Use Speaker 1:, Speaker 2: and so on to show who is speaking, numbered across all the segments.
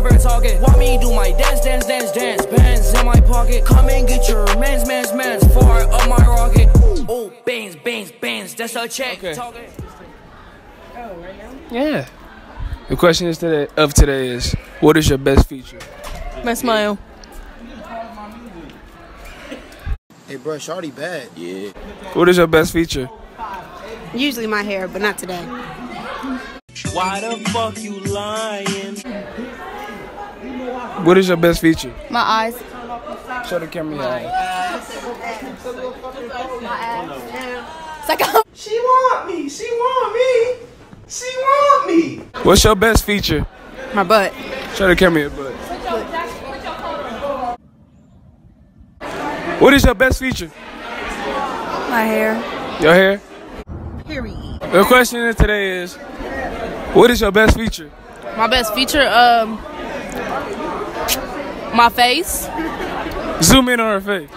Speaker 1: paper talking. Want me do my dance, dance, dance, dance. Bands in my pocket. Come and get your mans, far up my rocket. Oh, bangs, bangs, bangs. That's a check. Okay. Oh, right now? Yeah. The question is today is, what is your best feature?
Speaker 2: My smile.
Speaker 3: Hey, bro, shawty bad.
Speaker 1: Yeah. What is your best feature?
Speaker 2: Usually my hair, but not today.
Speaker 4: Why the fuck you lying?
Speaker 1: What is your best feature?
Speaker 2: My eyes.
Speaker 1: Show the camera your eyes.
Speaker 4: She want me. She want me. She want me.
Speaker 1: What's your best feature?
Speaker 2: My butt.
Speaker 1: Show the camera your butt. What is your best feature?
Speaker 2: My hair.
Speaker 1: Your hair?
Speaker 2: Period.
Speaker 1: The question today is, what is your best feature?
Speaker 2: My best feature, my face.
Speaker 1: Zoom in on her face.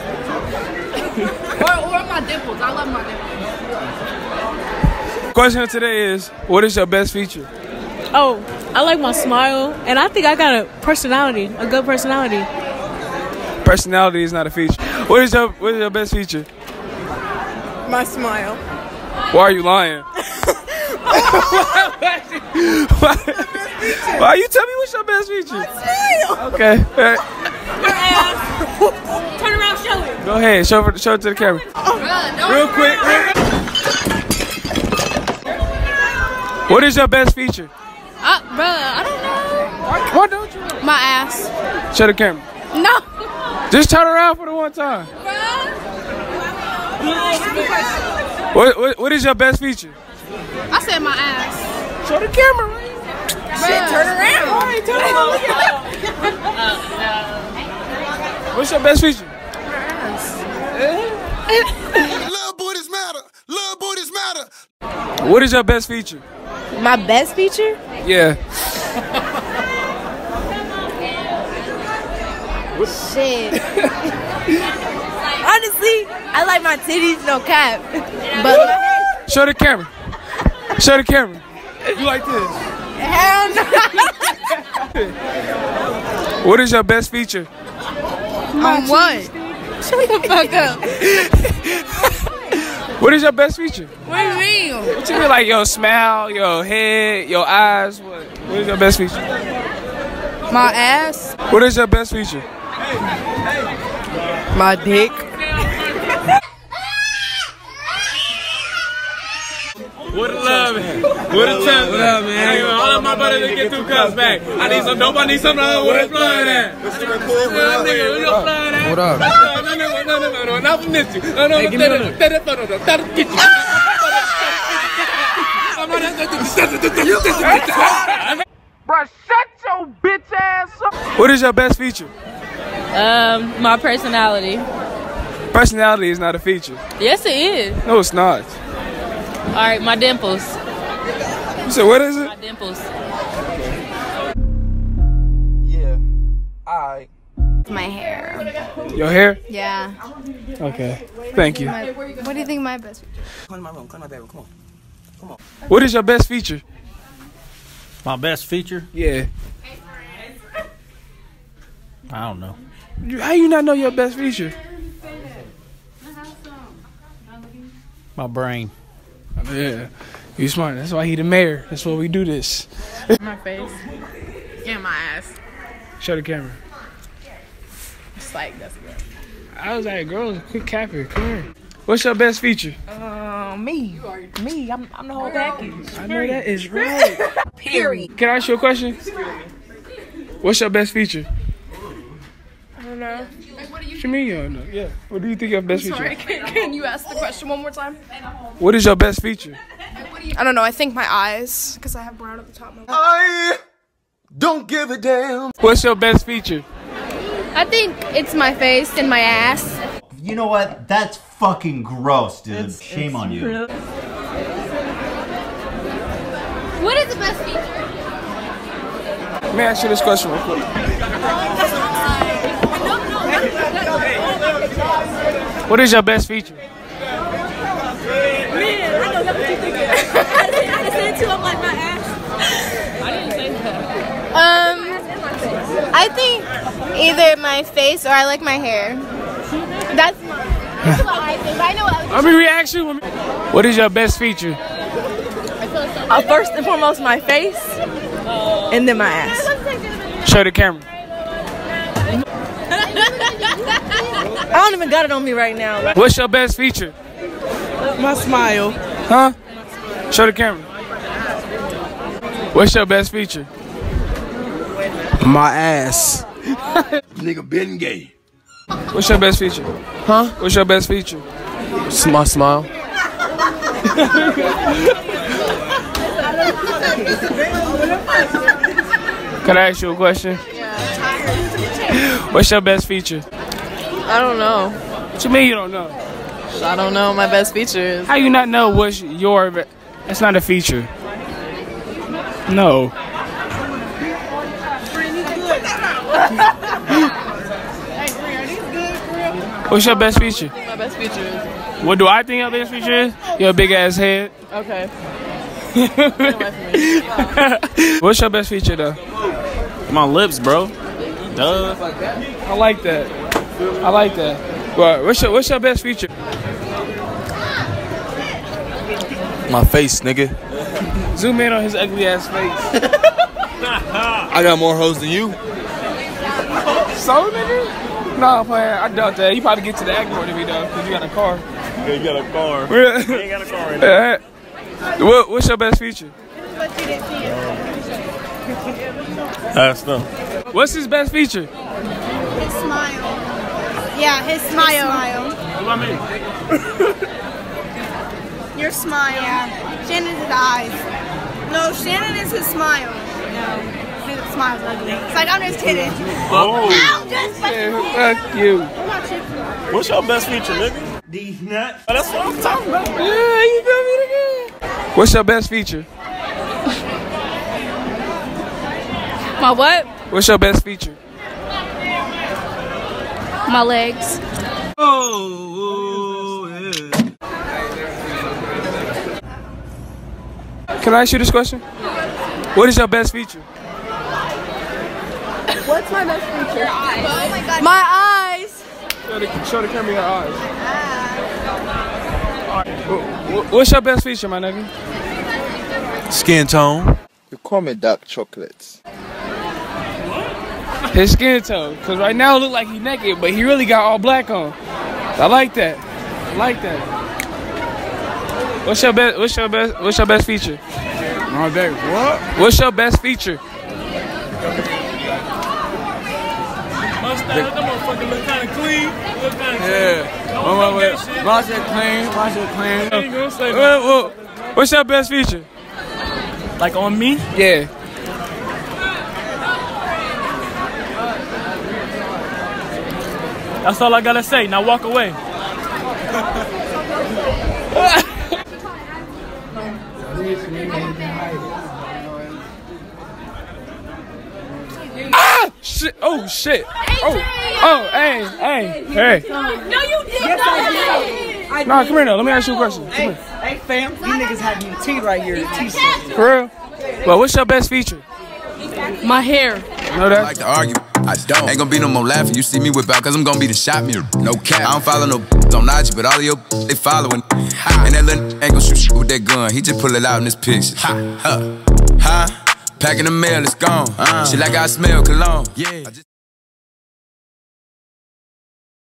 Speaker 2: or my dimples. I love my dimples.
Speaker 1: Question today is, what is your best feature?
Speaker 5: Oh, I like my smile, and I think I got a personality, a good personality.
Speaker 1: Personality is not a feature. What is your best feature?
Speaker 2: My smile.
Speaker 1: Why are you lying? Why you tell me what's your best feature?
Speaker 2: My smile.
Speaker 1: Okay.
Speaker 5: Your ass. Turn around, show it.
Speaker 1: Go ahead, show it to the camera. Real quick. What is your best feature?
Speaker 2: Bruh, I don't know.
Speaker 1: Why don't you?
Speaker 2: My ass.
Speaker 1: Show the camera.
Speaker 2: No.
Speaker 1: Just turn around for the one time. What is your best feature?
Speaker 2: I said my ass.
Speaker 1: Show the camera.
Speaker 2: Shit, turn around.
Speaker 1: Right, turn around. What's your best feature?
Speaker 3: Love booties matter. Love booties matter.
Speaker 1: What is your best feature?
Speaker 2: My best feature?
Speaker 1: Yeah.
Speaker 2: Shit. Honestly, I like my titties, no cap. But
Speaker 1: Show the camera. Show the camera. You like this?
Speaker 2: hell no.
Speaker 1: What is your best feature?
Speaker 2: What? Shut the fuck up.
Speaker 1: What is your best feature?
Speaker 2: What do you mean?
Speaker 1: What you mean, like your smile, your head, your eyes? What is your best feature?
Speaker 2: My ass.
Speaker 1: What is your best feature?
Speaker 2: My dick.
Speaker 6: What a love, man. What a time. What up, man? All of my brothers to get 2 cups back. I need some dope. I need some love. Where the flood at? Nigga, where your flood at?
Speaker 1: What up?
Speaker 6: No, not from this. No, get you.
Speaker 1: Bro, shut your bitch ass up. What is your best feature?
Speaker 5: My personality.
Speaker 1: Personality is not a feature.
Speaker 5: Yes, it is.
Speaker 1: No, it's not.
Speaker 5: All right, my dimples.
Speaker 1: You said, what is it?
Speaker 5: My dimples.
Speaker 4: Yeah. Alright.
Speaker 2: My hair.
Speaker 1: Your hair?
Speaker 2: Yeah.
Speaker 1: Okay. Thank you.
Speaker 2: What do you think my best feature?
Speaker 4: Come to my room. Come to my bedroom. Come on.
Speaker 1: What is your best feature?
Speaker 7: My best feature?
Speaker 1: Yeah.
Speaker 7: I don't know.
Speaker 1: How you not know your best feature?
Speaker 7: My brain.
Speaker 1: Yeah. You smart. That's why he the mayor. That's why we do this.
Speaker 2: My face. And my ass.
Speaker 1: Show the camera.
Speaker 2: It's like, that's good.
Speaker 1: I was like, girls, quick capper. Come here. What's your best feature?
Speaker 5: Me. I'm the whole package.
Speaker 1: I know that is right.
Speaker 2: Period.
Speaker 1: Can I ask you a question? What's your best feature?
Speaker 2: I don't know.
Speaker 1: What you mean you don't know? Yeah. What do you think your best feature?
Speaker 2: Sorry, can you ask the question one more time?
Speaker 1: What is your best feature?
Speaker 2: I don't know. I think my eyes, because I have brown at the top of my
Speaker 4: I don't give a damn.
Speaker 1: What's your best feature?
Speaker 2: I think it's my face and my ass.
Speaker 8: You know what? That's fucking gross, dude. Shame on you.
Speaker 2: What is the best feature?
Speaker 1: Let me ask you this question real quick. What is your best feature?
Speaker 5: Man, I know that's what you thinking. I said it too. I'm like my ass. I didn't say that.
Speaker 2: Either my face or I like my hair. That's what I think. I know what
Speaker 6: Let me reaction. What is your best feature?
Speaker 9: First and foremost, my face, and then my ass.
Speaker 6: Show the camera.
Speaker 9: I don't even got it on me right now.
Speaker 6: What's your best feature?
Speaker 9: My smile.
Speaker 6: Huh? Show the camera. What's your best feature?
Speaker 4: My ass.
Speaker 10: Nigga been gay.
Speaker 6: What's your best feature?
Speaker 4: Huh?
Speaker 6: What's your best feature?
Speaker 4: It's my smile.
Speaker 6: Can I ask you a question? What's your best feature?
Speaker 9: I don't know.
Speaker 6: What you mean you don't know?
Speaker 9: I don't know what my best feature is.
Speaker 6: How you not know what's your... That's not a feature. No. What's your best feature?
Speaker 9: My best feature is...
Speaker 6: What do I think your best feature is? Your big ass head.
Speaker 9: Okay.
Speaker 6: What's your best feature though?
Speaker 7: My lips, bro. Duh.
Speaker 6: I like that. I like that. Well, what's your best feature?
Speaker 4: My face, nigga.
Speaker 6: Zoom in on his ugly ass face.
Speaker 4: I got more hoes than you.
Speaker 6: So, nigga? Nah, man, I doubt that. You probably get to the act more than me though, cause you got a car.
Speaker 7: Yeah, you got a car.
Speaker 6: You
Speaker 7: ain't got a car right now.
Speaker 6: What's your best feature?
Speaker 7: That's them.
Speaker 6: What's his best feature?
Speaker 2: His smile. Yeah, his smile.
Speaker 6: What I mean?
Speaker 2: Your smile. Yeah. Shannon's his eyes. No, Shannon is his smile. No. His smile's ugly. It's like, I'm just kidding.
Speaker 7: Oh.
Speaker 2: Ow, just
Speaker 6: Yeah, fuck you.
Speaker 7: What's your best feature, nigga? These nuts. Oh, that's what I'm talking about.
Speaker 6: Yeah, you feel me again? What's your best feature?
Speaker 5: My what?
Speaker 6: What's your best feature?
Speaker 5: My legs.
Speaker 7: Oh, yeah.
Speaker 6: Can I ask you this question? What is your best feature?
Speaker 2: What's my best feature? Oh my god. My eyes.
Speaker 6: Show the camera your eyes. What's your best feature, my nigga?
Speaker 4: Skin tone.
Speaker 11: You call me dark chocolates.
Speaker 6: His skin tone. Cause right now it look like he naked, but he really got all black on. I like that. I like that. What's your best feature?
Speaker 4: My baby, what?
Speaker 6: What's your best feature?
Speaker 7: Mustache, that motherfucker look kind of clean. Look kind of
Speaker 4: Yeah.
Speaker 7: My shit clean.
Speaker 6: What's your best feature?
Speaker 7: Like on me?
Speaker 6: Yeah.
Speaker 7: That's all I gotta say. Now walk away.
Speaker 6: Ah! Shit! Oh shit! Oh! Hey!
Speaker 5: No, you did not.
Speaker 6: Nah, come here now. Let me ask you a question. Come here.
Speaker 9: Hey fam, you niggas have your teeth right here.
Speaker 6: For real? Well, what's your best feature?
Speaker 5: My hair.
Speaker 6: Know that?
Speaker 10: I like to argue. I don't. Ain't gonna be no more laughing. You see me whip out, cause I'm gonna be the shot mirror. No cap. I don't follow no on IG, but all of your they following. And that little ain't gon' shoot shit with that gun. He just pull it out in this picture. Packing the mail, it's gone. She like I smell cologne. Yeah.